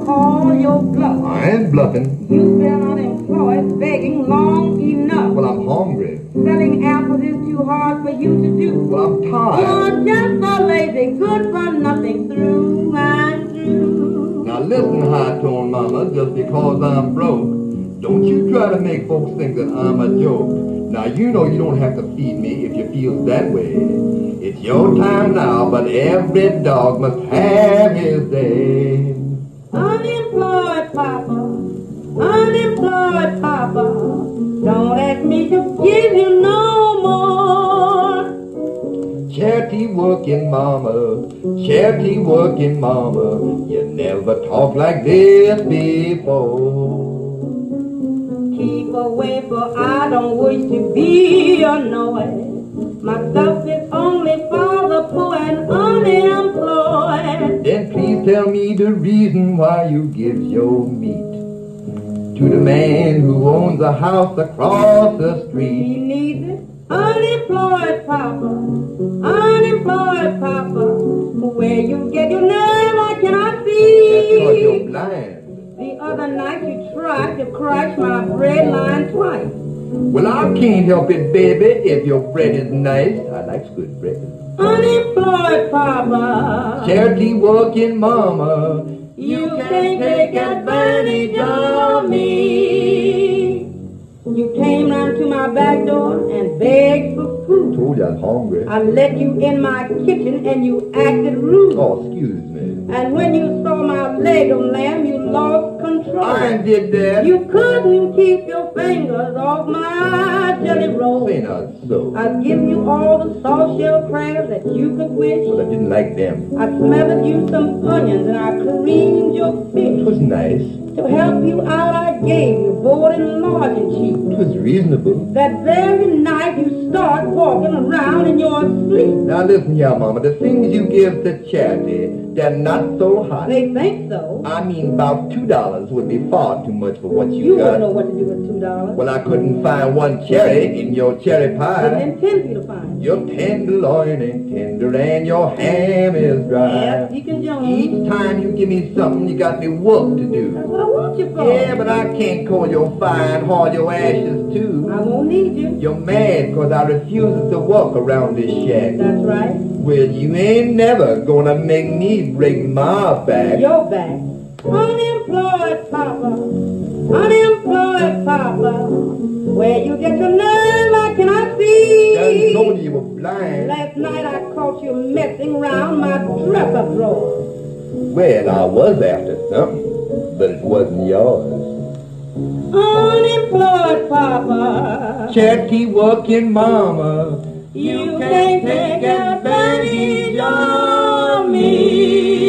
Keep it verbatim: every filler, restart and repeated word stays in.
call your bluff. I ain't bluffing. You've been unemployed, begging long enough. Well, I'm hungry. Selling apples is too hard for you to do. Well, I'm tired. You're just so lazy, good for nothing, through and through. Now listen, high-tone mama, just because I'm broke, don't you try to make folks think that I'm a joke. Now you know you don't have to feed me if you feel that way. It's your time now, but every dog must have his day. Unemployed papa, unemployed papa, don't ask me to give you no more. Charity working mama, charity working mama, you never talked like this before. Keep away, for I don't wish to be annoyed. My stuff is only for the poor and unemployed. Then please tell me the reason why you give your meat to the man who owns a house across the street. He needs it. Unemployed papa, unemployed papa, where you get your nerve I cannot see. That's because you're blind. The other night you tried to crush my bread line twice. Well, I can't help it, baby, if your bread is nice. I like good bread. Unemployed papa, Charity working mama, you can't take advantage of me. You came round to my back door and begged for food. told you I was hungry. I let you in my kitchen and you acted rude. Oh, excuse me. And when you saw my leg on lamb, you lost control. I did that. You couldn't keep your fingers off my jelly roll. Say not so. I'd give you all the soft shell crabs that you could wish. But I didn't like them. I smothered you some onions and I creamed your It fish. was nice. To help you out, I gave you board and lodging cheap. It was reasonable. That very night you start walking around in your sleep. Now listen here, Mama. The things you give to charity, they're not so hot. They think so. I mean, about two dollars would be far too much for what you, You got. wouldn't know what to do with two dollars. Well, I couldn't find one cherry in your cherry Didn't pie. intend for you to find. Your tenderloin ain't tender and your ham is dry. Yes, you can join. Each time you give me something, you got me work to That's do. what I want you for. Yeah, but I can't call your fire and haul your ashes too. I won't need you. You're mad 'cause I refuse to walk around this shack. That's right. Well, you ain't never gonna make me break my back. Your back. Unemployed papa. Unemployed papa. Where you get your nerve, I cannot see. I told you you were blind. Last night I caught you messing around my dresser drawer. Well, I was after something, but it wasn't yours. Unemployed papa. Charity working mama, You can't take advantage of me.